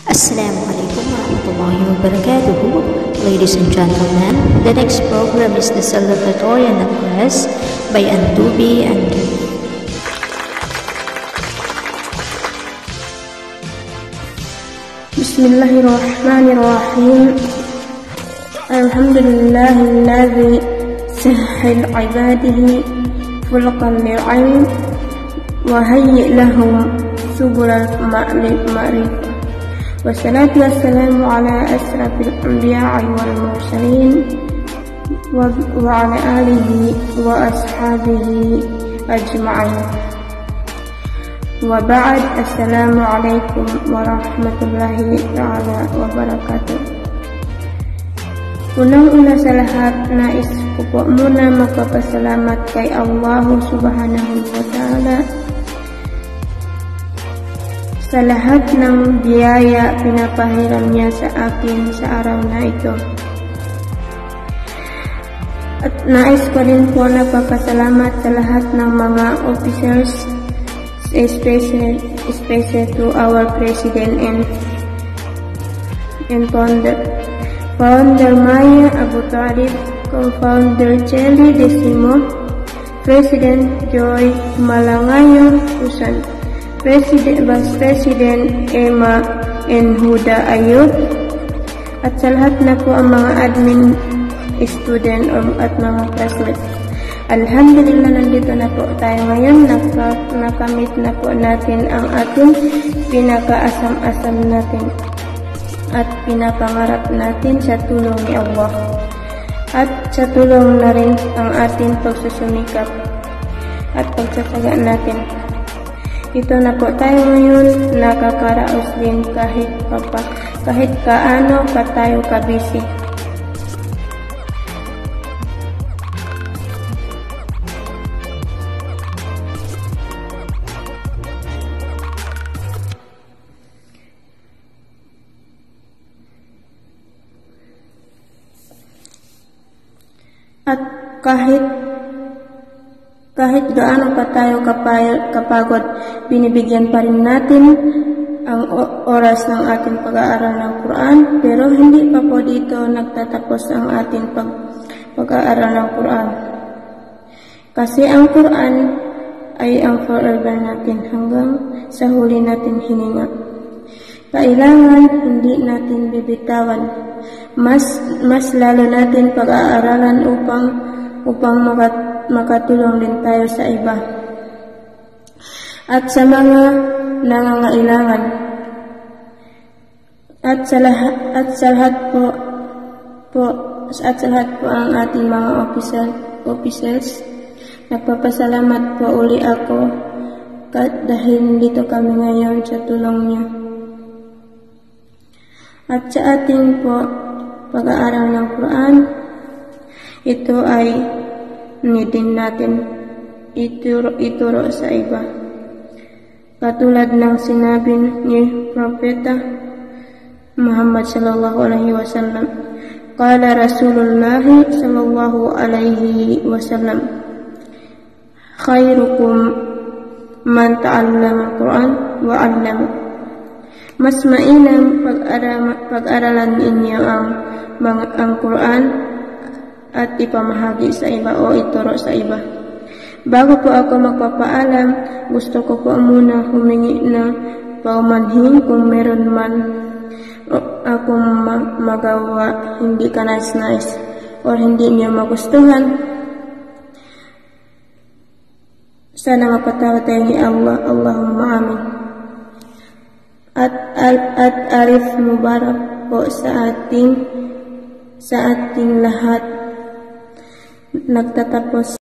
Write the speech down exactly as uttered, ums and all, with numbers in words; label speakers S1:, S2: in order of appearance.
S1: Assalamualaikum warahmatullahi wabarakatuh. Ladies and gentlemen, the next program is the Salvatorian Address by Antubi and
S2: Bismillahirrahmanirrahim. Alhamdulillahilladzi sahhal ibadihi fulqan li'ilm wa hayyi lahum subulal ma'rifah. Wassalatu wassalamu ala asrafil anbiya'i wal mursalin wa ala alihi wa ashabihi ajma'in. Wa ba'd, assalamu alaikum warahmatullahi ta'ala wabarakatuh. Unang-una sa lahat, nais ko po muna magpapasalamat kay Allah subhanahu wa ta'ala sa lahat ng biyaya pinapahiram niya sa akin sa araw na ito. At nais ko rin po nagpapasalamat sa lahat ng mga officers, especially, especially to our President and, and founder, Founder Maya Abu Talib, Co-Founder Chelly Decimo, President Joy Malangayo Usan, President, Vice President Emma and Huda Ayub, at sa lahat na po ang mga admin, student at mga classmates. Alhamdulillah, nandito na po tayo ngayon. Naka, nakamit na po natin ang ating pinakaasam-asam natin at pinapangarap natin sa tulong ni Allah. At sa tulong na rin ang ating pagsusumikap at pagtsatsaga natin. Ito na po tayo ngayon, nakakaraos din kahit papa, kahit kaano ka tayo kabisi. At kahit kahit gaano pa tayo kapagod, binibigyan pa rin natin ang oras ng ating pag-aaral ng Quran, pero hindi pa po dito nagtatapos ang ating pag, pag-aaral ng Quran. Kasi ang Quran ay ang forever natin hanggang sa huli natin hininga. Kailangan hindi natin bibitawan. Mas mas lalo natin pag-aaralan upang upang makat, makatulong din tayo sa iba at sa mga nangangailangan. At sa lahat at sa lahat po po at sa lahat po ang ating mga officer officers, nagpapasalamat po uli ako dahil dito kami ngayon sa tulong niyo. At sa ating po pag-aaral ng Quran, ito ay nidin natin ituro, ituro sa iba. Katulad ng sinabi ni Propeta Muhammad sallallahu alaihi wasallam, Qala Rasulullah sallallahu alaihi wasallam, khairukum man ta'allama al-Quran wa 'allama. Mas mainam pag-aralan ninyo ang mga ang Quran at ipamahagi sa iba o ituro sa iba. Bago po ako magpapaalam, gusto ko po muna humingi ng paumanhin kung meron man akong magawa hindi ka nice-nice o hindi niyo magustuhan. Sana mapatawad tayo ni Allah. Allahumma amin. At, at, at Arif Mubarak po sa ating sa ating lahat. Nagtatapos